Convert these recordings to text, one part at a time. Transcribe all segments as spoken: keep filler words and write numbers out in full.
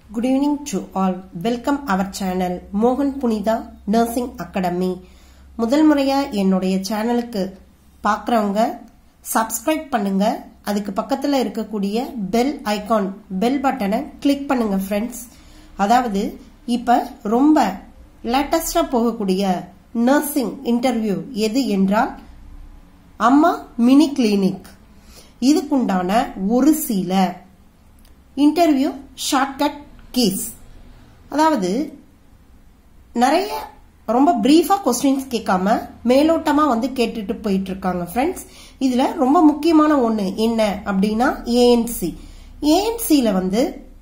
Good evening to all. Welcome our channel Mohan Punitha Nursing Academy. முதல் முறையா என்னுடைய சேனலுக்கு பார்க்கறவங்க subscribe பண்ணுங்க. அதுக்கு பக்கத்துல இருக்கக்கூடிய bell icon bell பட்டனை click பண்ணுங்க friends. அதாவது இப்ப ரொம்ப லேட்டஸ்டா போகக்கூடிய nursing interview எது என்றால் அம்மா மினி கிளினிக். இதுக்குண்டான ஒரு சில இன்டர்வியூ ஷார்ட்கட் கேஸ். அதாவது நிறைய ரொம்ப பிரீஃபா क्वेश्चंस கேட்காம மேலோட்டமா வந்து கேட்டுட்டு போயிட்டு இருக்காங்க फ्रेंड्स. இதுல ரொம்ப முக்கியமான ஒண்ணு என்ன அப்படினா ஏஎன்சி. ஏஎன்சில வந்து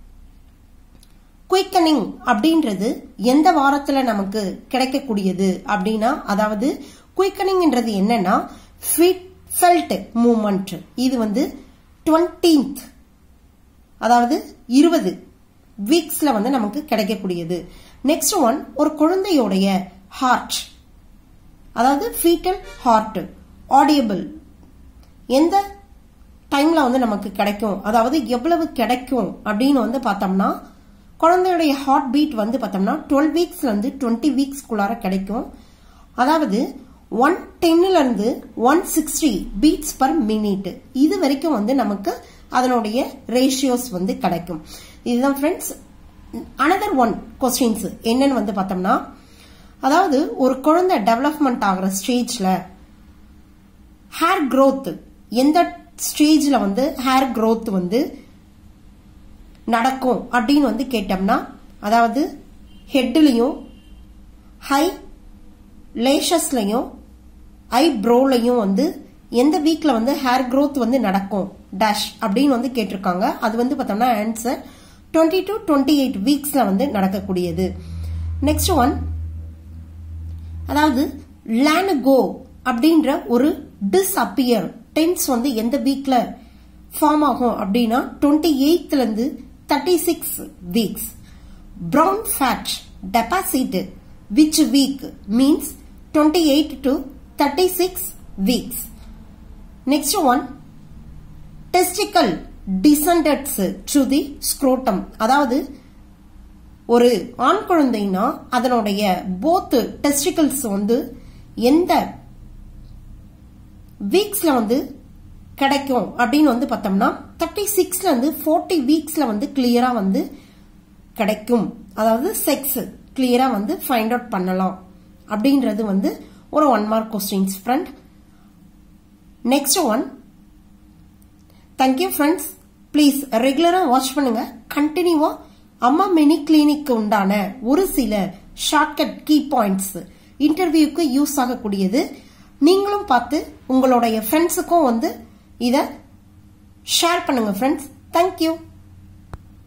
குயிக்கனிங் அப்படின்றது எந்த வாரத்துல நமக்கு கிடைக்கக்கூடியது அப்படினா, அதாவது குயிக்கனிங்ன்றது என்னன்னா ஃபெல்ட் மூவ்மெண்ட். இது வந்து டுவென்டீன்த் அதாவது இருபது வீக்ஸ்ல வந்து நமக்கு கிடைக்கக்கூடியது. நெக்ஸ்ட் ஒன் ஒரு குழந்தையோடைய ஹார்ட், அதாவது ஃபீட்டல் ஹார்ட் ஆடியபிள் எந்த டைம்ல வந்து நமக்கு கிடைக்கும், அதாவது எவ்வளவு கிடைக்கும் அப்படின்னு வந்து பார்த்தோம்னா குழந்தையுடைய ஹார்ட் பீட் வந்து பார்த்தோம்னா டுவெல் வீக்ஸ்ல இருந்து டுவெண்ட்டி வீக்ஸ்க்குள்ளார கிடைக்கும். அதாவது ஒன் டென்ல இருந்து one sixty beats per minute இது வரைக்கும் வந்து நமக்கு அதனுடைய ரேஷியோஸ் வந்து கிடைக்கும். இதுதான் ஃப்ரெண்ட்ஸ். அனதர் ஒன் क्वेश्चंस என்னன்னு வந்து பார்த்தோம்னா, அதாவது ஒரு குழந்தை டெவலப்மெண்ட் ஆகிற ஸ்டேஜ்ல ஹேர் growth எந்த ஸ்டேஜ்ல வந்து ஹேர் growth வந்து நடக்கும் அப்படின்னு வந்து கேட்டோம்னா, அதாவது ஹெட்லயும் ஹை லேஷஸ்லயும் ஐப்ரோலையும் வந்து எந்த வீக்ல வந்து ஹேர் growth வந்து நடக்கும் டேஷ் அப்படின்னு வந்து கேட்டிருக்காங்க. அது வந்து பார்த்தோம்னா answer twenty to twenty eight வீக்ஸ்ல வந்து நடக்கக்கூடியது. நெக்ஸ்ட் ஒன், அதாவது லானகோ அப்படின்ற ஒரு டிஸ்அப்பியர் டென்ஸ் வந்து எந்த வீக்ல ஃபார்ம் ஆகும் அப்படின்னா டுவெண்ட்டி எயித்ல இருந்து thirty six weeks. Brown fat deposit which week means twenty eight to thirty six weeks. Next one, testicle descends to the scrotum. அதாவது ஒரு ஆண் குழந்தைனா அதனுடைய போத் டெஸ்டிகல்ஸ் வந்து எந்த வீக்ஸ்ல வந்து கிடைக்கும் அப்படின்னு வந்து பார்த்தோம்னா தேர்ட்டி சிக்ஸ்ல இருந்து ஃபோர்ட்டி வீக்ஸ்ல வந்து கிளியரா வந்து கிடைக்கும். அதாவது செக்ஸ் கிளியரா வந்து ஃபைண்ட் அவுட் பண்ணலாம் அப்படின்றது வந்து ஒரு one mark questions friend. Next one, thank you friends. Please ரெகுலரா வாட்ச் பண்ணுங்க. கண்டினியூவா அம்மா மினி கிளினிக் உண்டான ஒரு சில ஷார்ட்கட் கீ பாயிண்ட்ஸ் இன்டர்வியூக்கு யூஸ் ஆகக்கூடியது. நீங்களும் பார்த்து உங்களுடைய ஃப்ரெண்ட்ஸுக்கும் வந்து இத ஷேர் பண்ணுங்க ஃப்ரெண்ட்ஸ். தேங்க்யூ.